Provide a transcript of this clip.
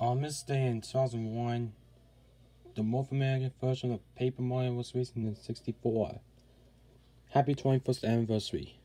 On this day in 2001, the North American version of Paper Mario was released in '64. Happy 21st anniversary.